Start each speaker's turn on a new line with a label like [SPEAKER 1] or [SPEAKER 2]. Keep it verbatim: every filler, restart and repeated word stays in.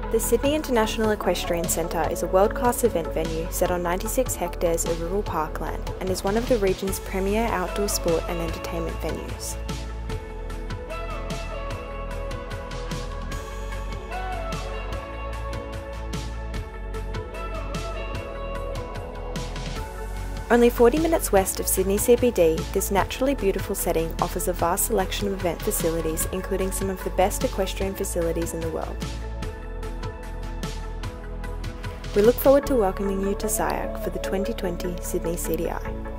[SPEAKER 1] The Sydney International Equestrian Centre is a world-class event venue set on ninety-six hectares of rural parkland and is one of the region's premier outdoor sport and entertainment venues. Only forty minutes west of Sydney C B D, this naturally beautiful setting offers a vast selection of event facilities, including some of the best equestrian facilities in the world. We look forward to welcoming you to S I A C for the twenty twenty Sydney C D I.